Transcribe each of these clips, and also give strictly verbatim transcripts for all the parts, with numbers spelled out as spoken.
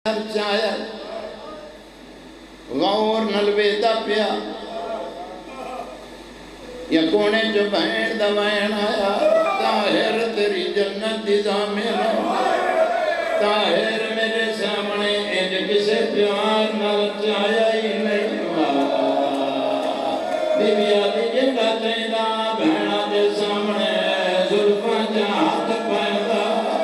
چایا غور نلوے دا پیا یا کونے جو بہن دا بہن آیا طاہر تیری جنت دی ضامن طاہر میرے سامنے انج کسے پیار نال چایا ہی نہیں بی بی آدھی جنگا چاہیدہ بہنہ دے سامنے ظلفہ جہات پیدا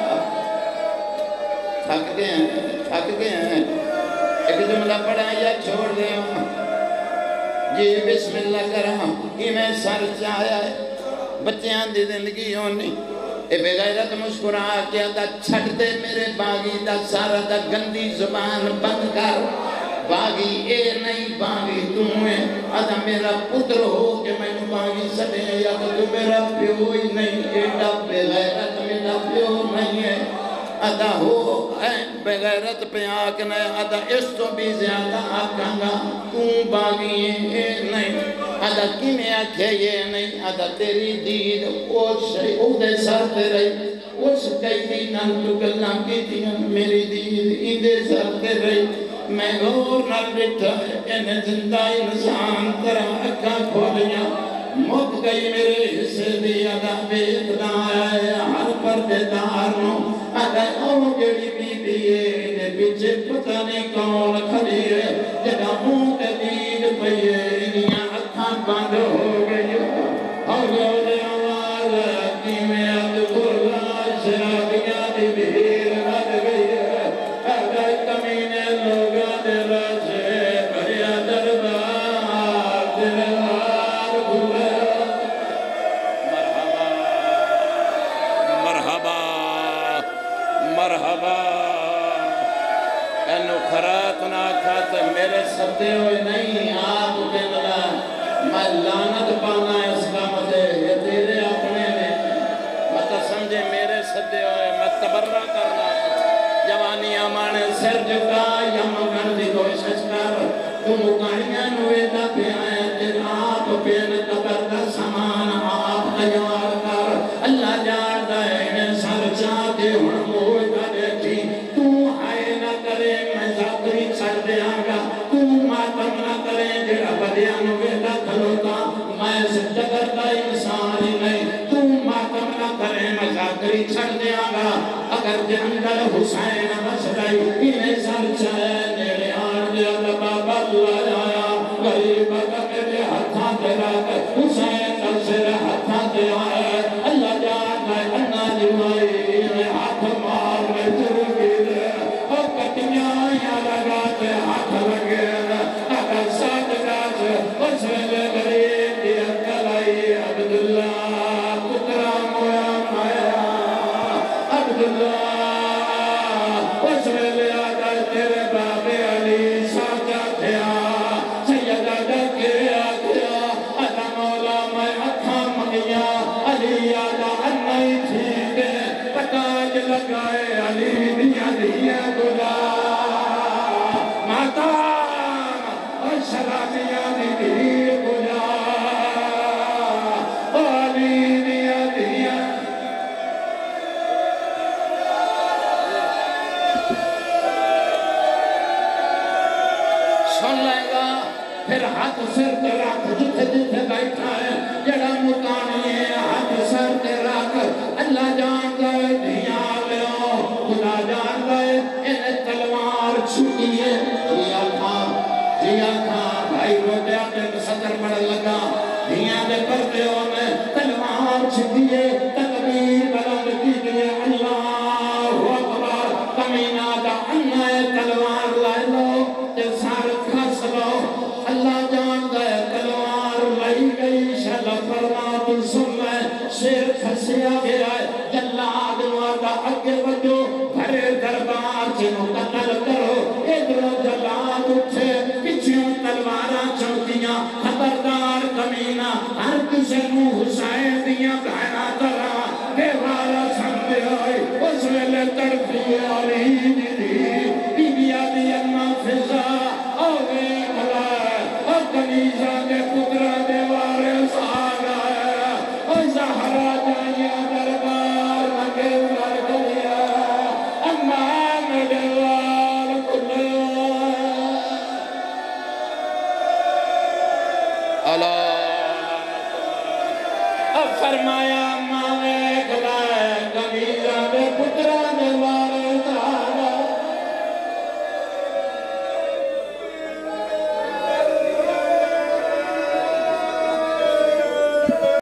تھک گئے ہیں تھک گئے ہیں ایک جملہ پڑھا یا چھوڑ دے ہوں جی بسم اللہ کرہاں ہی میں سر چاہیا ہے بچیاں دی زندگی ہونی اے بے غیرت مسکرا کیا دا چھٹ دے میرے باغی دا سارا دا گندی زبان بند کر باغی اے نہیں باغی تم ہے ادا میرا پتر ہو کہ میں باغی سڑے یا تو میرا پیو ہی نہیں ایڈا بے غیرت میرا پیو نہیں ہے ادا ہو بے غیرت پہ آکنے ادا اس تو بھی زیادہ آکاں گا تم باغی اے نہیں ادا کی میں آکھے یہ نہیں ادا تیری دید اس شئی او دے سارتے رہی اس کئی دیناں تو گلنا کی دیا میری دید اندے سارتے رہی میں غور نہ بیٹھا انہیں زندہ انسان طرح اکھا کھولیا مک گئی میرے حصے دی ادا بیتنا آئے ہر پردے داروں ادا او جڑی بی بی انہیں پیچھے پتہ نہیں کون کھڑی ہے جگہ ہوں کے دید پہیے انہیں اکھاں بند ہو گئی اور گولے آواز کی میں اد برلا شرابیاں دی بھیر رد گئی ہے ادا کمینے لوگاں دے راجے بھریا دربار دربار بھولے مرحبا مرحبا اینو خرات نہ کھاتے میرے سبتے ہوئے نہیں آپ کے نلا میں لانت پانا اس کا مدے یہ تیرے اپنے نے مطا سمجھے میرے سبتے ہوئے میں تبرہ کرنا جوانی آمانے سر جکا یا مگن دی کوشش کر تو مکانیاں نوے دا پہ آئے تیر آپ پین قبر دا سامان آپ تیار کر اللہ جان دا انہیں سر چاہتے ہن موئی کا دیکھی تو ہائے نہ کرے میں ذاتری چھڑ دے آگا تو ماتم نہ کرے جڑا بدیاں نوے دا کھلوتا میں سجگر دا انسان ہی نہیں تو ماتم نہ کرے میں ذاتری چھڑ دے آگا اگر جنگل حسین مسلائی انہیں سر چاہے نیرے آن دیا بابا اللہ آیا غریب کا میرے ہتھاں تیرا حسین تلسر ہتھاں تیرا ہے اللہ جان ہے انہ جوائی میں ہاتھ مار میں ترگی دے اور کتنیاں یا لگا تے ہاتھ لگے اگر ساتھ گاز اس میں غریب دیا کلائی عبداللہ پترہ مویا مایا عبداللہ اس میں لیا گئے تیرے باب علی ساجا تھیا سیدہ ڈکے آگیا ادا مولا میں اکھا مگیا علی آدھا انہی تھیگے پتاج لگائے علی دیا دیا گلا ماتا اور شرابیاں دیا گلا علی دیا دیا سن لائے گا پھر ہاتھ سر تیرا جتھے جتھے بیٹھا ہے جڑا مکانی ہے ہاتھ سر تیرا اللہ جان گئے دیا لیا خدا جان گئے انہیں تلوار چھوٹی ہے جیا تھا جیا تھا بھائی رو دیا دے صدر بڑھ لگا دیا دے پردیوں میں تلوار چھوٹی ہے تکبیر بلند کی دیئے اللہ اکبر کمینہ دا انہ تلوار لائے لو جسار کھس لو اللہ جان گئے تلوار لائی گئی شل فرمات سمیں شیر کھسیا گیا ہے جلاد نوارا اگے بجو بھرے دربار جنہوں قتل کرو ادھر جلاد اٹھے پچھوں تلوارا چوکیاں خبردار کمینہ ہر کسے نو حسین دیا بہنا تر اللہ فرمایا ماوے گلائے گن